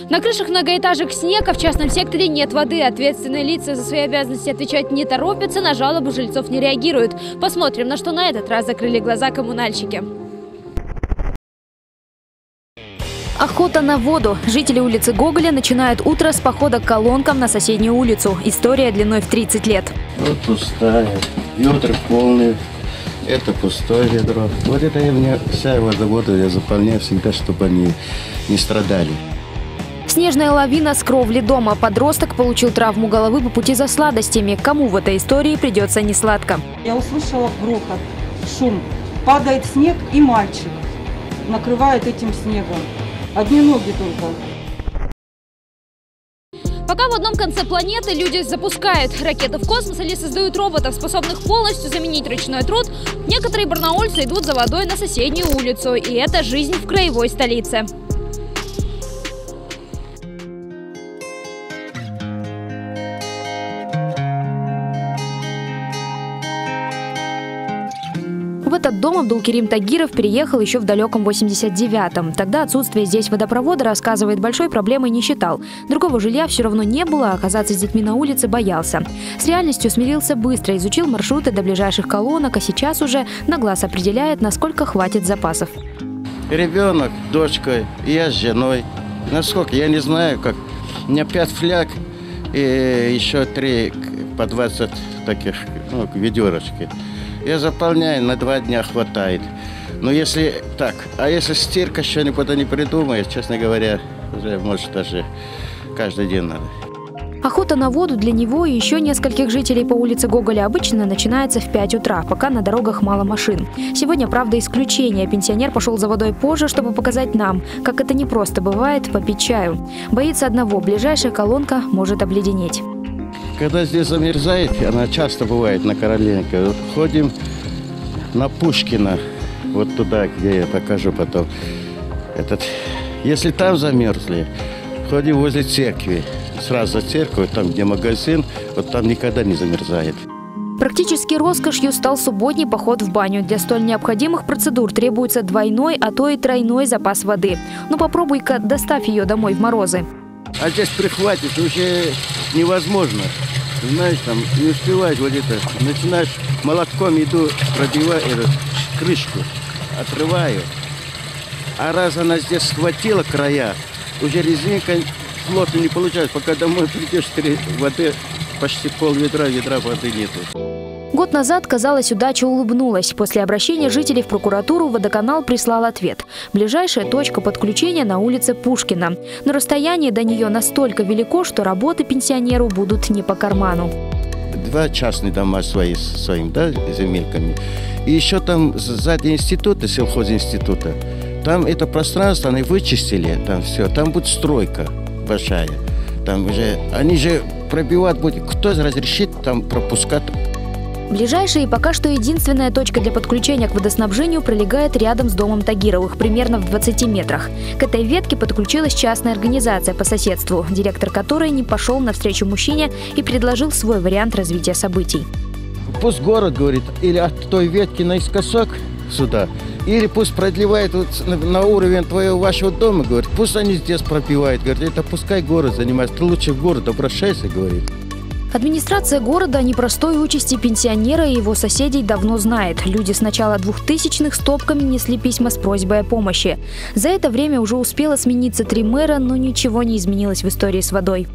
На крышах многоэтажек снег, а в частном секторе нет воды. Ответственные лица за свои обязанности отвечать не торопятся, на жалобы жильцов не реагируют. Посмотрим, на что на этот раз закрыли глаза коммунальщики. Охота на воду. Жители улицы Гоголя начинают утро с похода к колонкам на соседнюю улицу. История длиной в 30 лет. Вот пустая, ведра полные. Это пустое ведро. Вот это у меня вся водовода, я заполняю всегда, чтобы они не страдали. Снежная лавина с кровли дома. Подросток получил травму головы по пути за сладостями. Кому в этой истории придется несладко? Я услышала грохот, шум. Падает снег, и мальчик накрывает этим снегом. Одни ноги только. Пока в одном конце планеты люди запускают ракеты в космос или создают роботов, способных полностью заменить ручной труд, некоторые барнаульцы идут за водой на соседнюю улицу. И это жизнь в краевой столице. В этот дом Абдулкерим Тагиров переехал еще в далеком 89-м. Тогда отсутствие здесь водопровода, рассказывает, большой проблемой не считал. Другого жилья все равно не было, а оказаться с детьми на улице боялся. С реальностью смирился быстро, изучил маршруты до ближайших колонок, а сейчас уже на глаз определяет, насколько хватит запасов. Ребенок, дочка, я с женой. Насколько, я не знаю, как. У меня 5 фляг и еще 3 по 20 таких ведерочки. Я заполняю, на 2 дня хватает. Но если так, а если стирка что-нибудь не придумает, честно говоря, уже может даже каждый день надо. Охота на воду для него и еще нескольких жителей по улице Гоголя обычно начинается в 5 утра, пока на дорогах мало машин. Сегодня, правда, исключение. Пенсионер пошел за водой позже, чтобы показать нам, как это непросто бывает попить чаю. Боится одного – ближайшая колонка может обледенеть. Когда здесь замерзает, она часто бывает на Короленко, вот ходим на Пушкина, вот туда, где я покажу потом. Если там замерзли, ходим возле церкви. Сразу за церковью, там, где магазин, вот там никогда не замерзает. Практически роскошью стал субботний поход в баню. Для столь необходимых процедур требуется двойной, а то и тройной запас воды. Ну попробуй-ка доставь ее домой в морозы. А здесь прихватить уже невозможно. Знаешь, там не успеваешь вот это. Начинаешь молотком иду, пробиваю эту крышку, отрываю. А раз она здесь схватила края, уже резинка плотно не получается. Пока домой придешь, воды почти ведра воды нету. Год назад, казалось, удача улыбнулась. После обращения жителей в прокуратуру водоканал прислал ответ. Ближайшая точка подключения на улице Пушкина. Но расстояние до нее настолько велико, что работы пенсионеру будут не по карману. 2 частные дома своими, да, земельками. И еще там сзади института, сельхозинститута, там это пространство они вычистили, там все, там будет стройка большая. Там уже, они же пробивать будут, кто разрешит там пропускать. Ближайшая и пока что единственная точка для подключения к водоснабжению пролегает рядом с домом Тагировых, примерно в 20 метрах. К этой ветке подключилась частная организация по соседству, директор которой не пошел навстречу мужчине и предложил свой вариант развития событий. Пусть город говорит, или от той ветки наискосок сюда, или пусть продлевает вот на уровень вашего дома, говорит, пусть они здесь пробивают, говорит, это пускай город занимается, ты лучше в город обращайся, говорит. Администрация города о непростой участи пенсионера и его соседей давно знает. Люди с начала 2000-х стопками несли письма с просьбой о помощи. За это время уже успело смениться 3 мэра, но ничего не изменилось в истории с водой.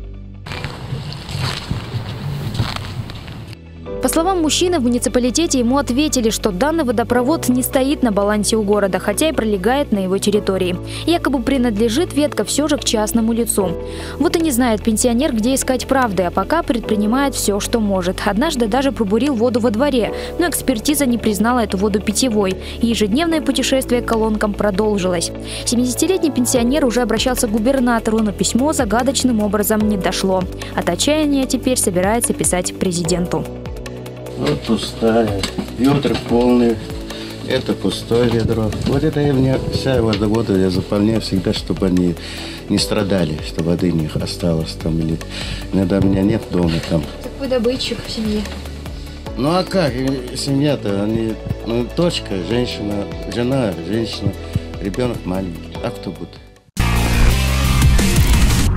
По словам мужчины, в муниципалитете ему ответили, что данный водопровод не стоит на балансе у города, хотя и пролегает на его территории. Якобы принадлежит ветка все же к частному лицу. Вот и не знает пенсионер, где искать правды, а пока предпринимает все, что может. Однажды даже пробурил воду во дворе, но экспертиза не признала эту воду питьевой, и ежедневное путешествие к колонкам продолжилось. 70-летний пенсионер уже обращался к губернатору, но письмо загадочным образом не дошло. От отчаяния теперь собирается писать президенту. Вот пустая, ведра полные, это пустое ведро. Вот это у меня вся водовода, я заполняю всегда, чтобы они не страдали, чтобы воды не осталось там. Или иногда у меня нет дома там. Так вы добытчик в семье. Ну а как, семья-то, они, дочка, женщина, жена, женщина, ребенок маленький, а кто будет?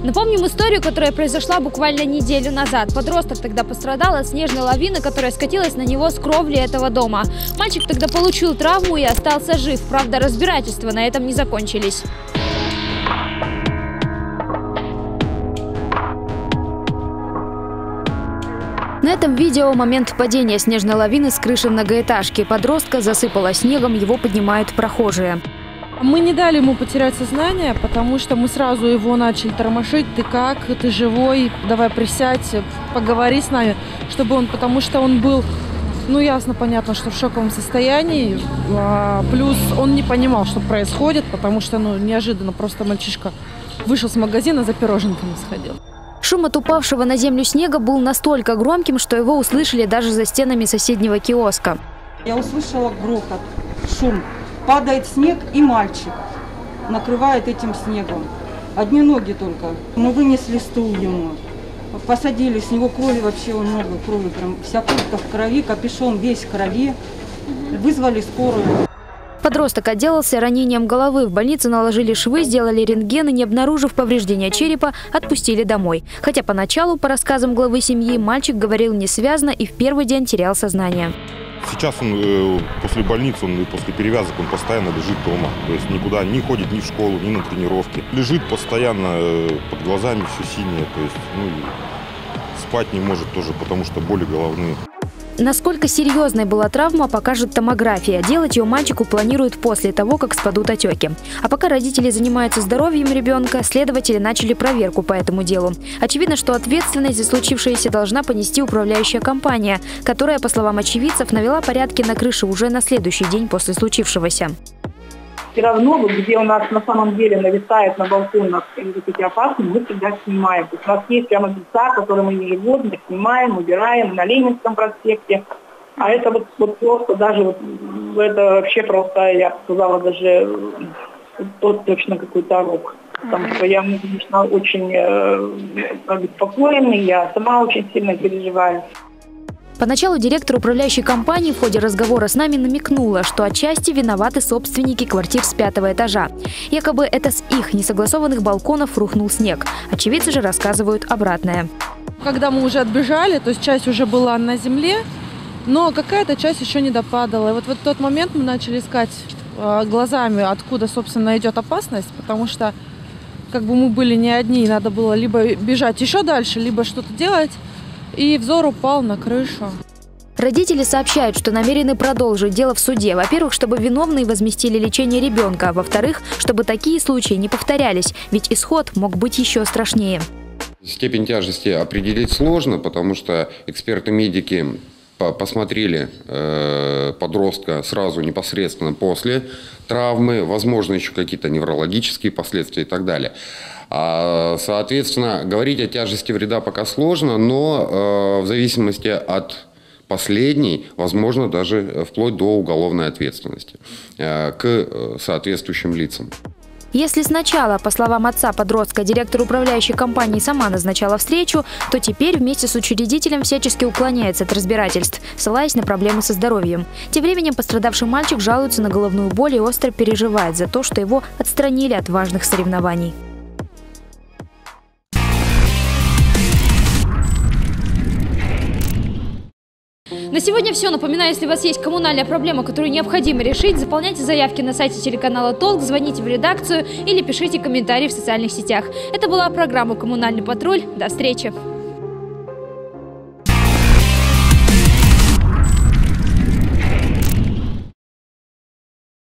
Напомним историю, которая произошла буквально неделю назад. Подросток тогда пострадал от снежной лавины, которая скатилась на него с кровли этого дома. Мальчик тогда получил травму и остался жив. Правда, разбирательства на этом не закончились. На этом видео момент падения снежной лавины с крыши многоэтажки. Подростка засыпало снегом, его поднимают прохожие. Мы не дали ему потерять сознание, потому что мы сразу его начали тормошить. Ты как? Ты живой? Давай присядь, поговори с нами, потому что он был, ясно, понятно, что в шоковом состоянии. Плюс он не понимал, что происходит, потому что, неожиданно просто мальчишка вышел с магазина, за пироженками сходил. Шум от упавшего на землю снега был настолько громким, что его услышали даже за стенами соседнего киоска. Я услышала грохот, шум. Падает снег, и мальчик накрывает этим снегом. Одни ноги только. Мы вынесли стул ему, посадили, с него крови вообще много, крови, прям вся куртка в крови, капюшон весь в крови. Вызвали скорую. Подросток отделался ранением головы. В больнице наложили швы, сделали рентген и, не обнаружив повреждения черепа, отпустили домой. Хотя поначалу, по рассказам главы семьи, мальчик говорил несвязно и в первый день терял сознание. Сейчас он после больницы, после перевязок, он постоянно лежит дома. То есть никуда не ходит ни в школу, ни на тренировки. Лежит постоянно, под глазами все синее. То есть, спать не может тоже, потому что боли головные. Насколько серьезной была травма, покажет томография. Делать ее мальчику планируют после того, как спадут отеки. А пока родители занимаются здоровьем ребенка, следователи начали проверку по этому делу. Очевидно, что ответственность за случившееся должна понести управляющая компания, которая, по словам очевидцев, навела порядки на крыше уже на следующий день после случившегося. Все равно, где у нас на самом деле нависает на балконах эти опасные, мы всегда снимаем. То есть у нас есть прямо места, которые мы ежегодно снимаем, убираем на Ленинском проспекте. А это вот просто даже это вообще просто, я бы сказала, даже точно какой-то рок. Потому что я, конечно, очень обеспокоена, я сама очень сильно переживаю. Поначалу директор управляющей компании в ходе разговора с нами намекнула, что отчасти виноваты собственники квартир с 5-го этажа. Якобы это с их несогласованных балконов рухнул снег. Очевидцы же рассказывают обратное. Когда мы уже отбежали, то есть часть уже была на земле, но какая-то часть еще не допадала. И вот в тот момент мы начали искать глазами, откуда, собственно, идет опасность, потому что мы были не одни, надо было либо бежать еще дальше, либо что-то делать. И взор упал на крышу. Родители сообщают, что намерены продолжить дело в суде. Во-первых, чтобы виновные возместили лечение ребенка, а во-вторых, чтобы такие случаи не повторялись, ведь исход мог быть еще страшнее. Степень тяжести определить сложно, потому что эксперты-медики посмотрели подростка сразу непосредственно после травмы, возможно, еще какие-то неврологические последствия и так далее. Соответственно, говорить о тяжести вреда пока сложно, но в зависимости от последней, возможно, даже вплоть до уголовной ответственности к соответствующим лицам. Если сначала, по словам отца подростка, директор управляющей компании сама назначала встречу, то теперь вместе с учредителем всячески уклоняется от разбирательств, ссылаясь на проблемы со здоровьем. Тем временем пострадавший мальчик жалуется на головную боль и остро переживает за то, что его отстранили от важных соревнований. На сегодня все. Напоминаю, если у вас есть коммунальная проблема, которую необходимо решить, заполняйте заявки на сайте телеканала «Толк», звоните в редакцию или пишите комментарии в социальных сетях. Это была программа «Коммунальный патруль». До встречи!